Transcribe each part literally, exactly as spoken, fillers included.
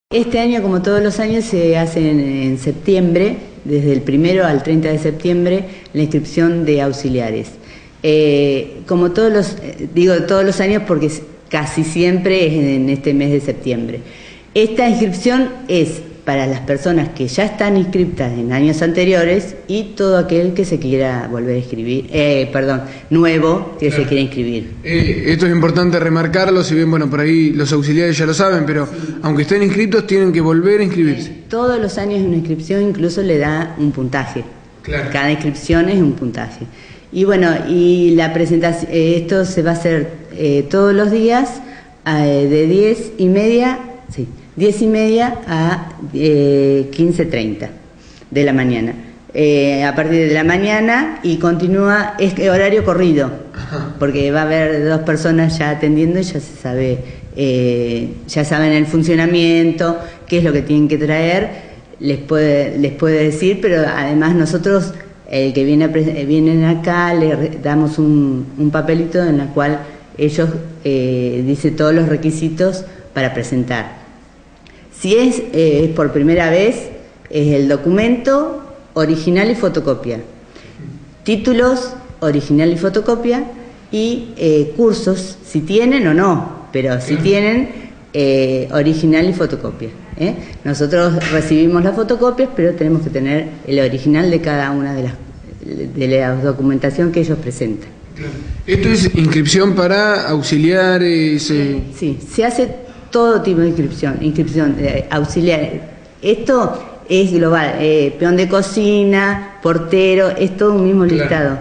Este año, como todos los años, se hace en, en septiembre, desde el primero al treinta de septiembre, la inscripción de auxiliares. Eh, como todos los, digo todos los años porque casi siempre es en este mes de septiembre. Esta inscripción es para las personas que ya están inscritas en años anteriores y todo aquel que se quiera volver a inscribir, eh, perdón, nuevo que claro. se quiera inscribir. Eh, esto es importante remarcarlo, si bien, bueno, por ahí los auxiliares ya lo saben, pero sí. aunque estén inscritos, tienen que volver a inscribirse. Todos los años una inscripción incluso le da un puntaje. Claro. Cada inscripción es un puntaje. Y bueno, y la presentación, eh, esto se va a hacer eh, todos los días eh, de diez y media, sí, diez y media a eh, quince treinta de la mañana. Eh, a partir de la mañana y continúa, es horario corrido, porque va a haber dos personas ya atendiendo y ya se sabe, eh, ya saben el funcionamiento, qué es lo que tienen que traer, les puede, les puede decir, pero además nosotros, el que viene a, vienen acá, le damos un, un papelito en el cual ellos eh, dicen todos los requisitos para presentar. Si es eh, por primera vez, es el documento, original y fotocopia. Títulos, original y fotocopia, y eh, cursos, si tienen o no, pero si tienen, eh, original y fotocopia. ¿eh? Nosotros recibimos las fotocopias, pero tenemos que tener el original de cada una de las de la documentación que ellos presentan. ¿Esto es inscripción para auxiliares? Eh... Sí, se hace todo tipo de inscripción, inscripción de auxiliares. Esto es global, eh, peón de cocina, portero, es todo un mismo claro. listado.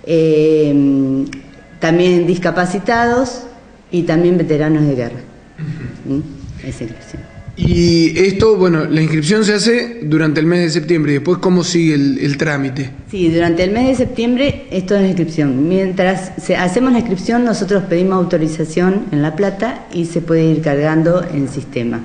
Eh, también discapacitados y también veteranos de guerra. Uh-huh. ¿Mm? Esa inscripción. Y esto, bueno, la inscripción se hace durante el mes de septiembre, y después, ¿cómo sigue el, el trámite? Sí, durante el mes de septiembre esto es la inscripción. Mientras se, hacemos la inscripción, nosotros pedimos autorización en La Plata y se puede ir cargando en el sistema.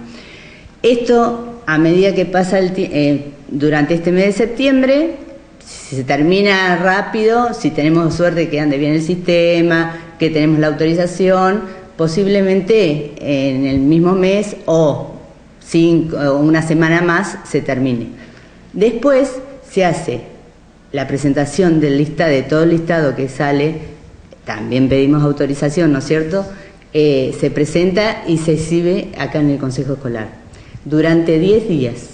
Esto, a medida que pasa el eh, durante este mes de septiembre, si se termina rápido, si tenemos suerte que ande bien el sistema, que tenemos la autorización, posiblemente en el mismo mes o cinco, una semana más se termine. Después se hace la presentación del lista, de todo el listado que sale, también pedimos autorización, ¿no es cierto? Eh, se presenta y se exhibe acá en el Consejo Escolar durante diez días.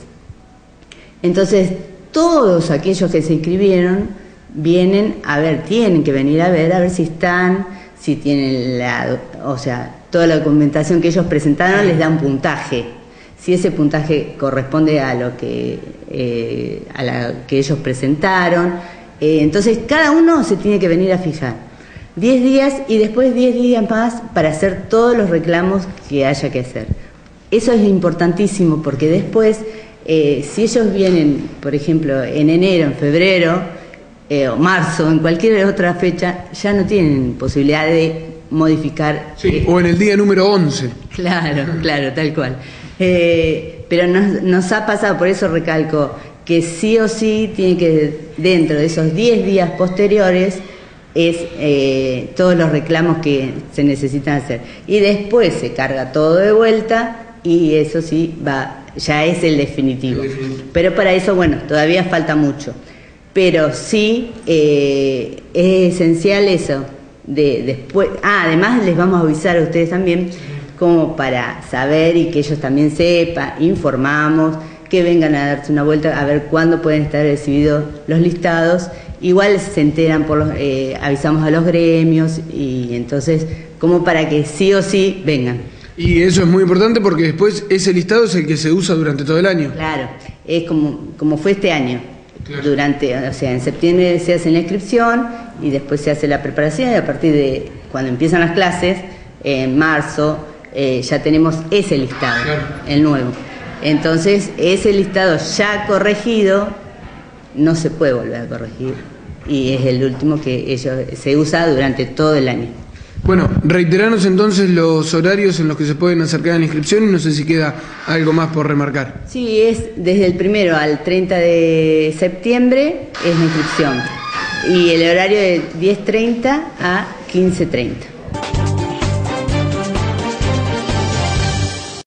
Entonces, todos aquellos que se inscribieron vienen a ver, tienen que venir a ver, a ver si están, si tienen la, o sea, toda la documentación que ellos presentaron les da un puntaje. Si ese puntaje corresponde a lo que, eh, a la que ellos presentaron, eh, entonces cada uno se tiene que venir a fijar. diez días y después diez días más para hacer todos los reclamos que haya que hacer. Eso es importantísimo porque después, eh, si ellos vienen, por ejemplo, en enero, en febrero, eh, o marzo, en cualquier otra fecha, ya no tienen posibilidad de modificar. Sí, eh, o en el día número once. Claro, claro, tal cual. Eh, pero nos, nos ha pasado, por eso recalco, que sí o sí tiene que, dentro de esos diez días posteriores, es eh, todos los reclamos que se necesitan hacer. Y después se carga todo de vuelta y eso sí, va, ya es el definitivo. El definitivo. Pero para eso, bueno, todavía falta mucho. Pero sí eh, es esencial eso, de después, ah, además les vamos a avisar a ustedes también, como para saber y que ellos también sepan, informamos, que vengan a darse una vuelta a ver cuándo pueden estar recibidos los listados. Igual se enteran, por los, eh, avisamos a los gremios y entonces como para que sí o sí vengan. Y eso es muy importante porque después ese listado es el que se usa durante todo el año. Claro, es como, como fue este año. Claro. Durante, o sea, en septiembre se hace la inscripción y después se hace la preparación y a partir de cuando empiezan las clases, en marzo, Eh, ya tenemos ese listado, claro. el nuevo. Entonces, ese listado ya corregido no se puede volver a corregir y es el último que ellos se usa durante todo el año. Bueno, reiteranos entonces los horarios en los que se pueden acercar a la inscripción y no sé si queda algo más por remarcar. Sí, es desde el primero al treinta de septiembre es la inscripción y el horario de diez treinta a quince treinta.